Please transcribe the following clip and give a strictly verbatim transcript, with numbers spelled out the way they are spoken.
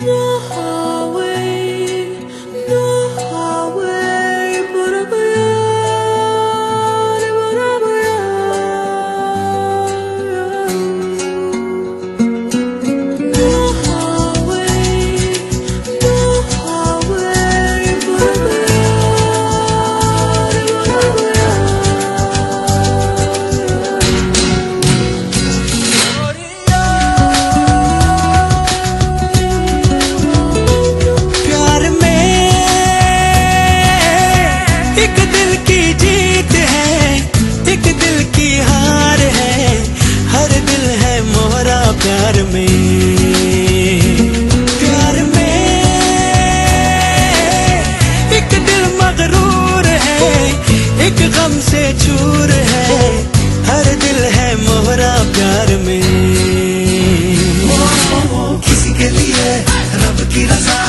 एक दिल की जीत है, एक दिल की हार है, हर दिल है मोहरा प्यार में। प्यार में एक दिल मगरूर है, एक गम से चूर है, हर दिल है मोहरा प्यार में। किसी के लिए रब की रज़ा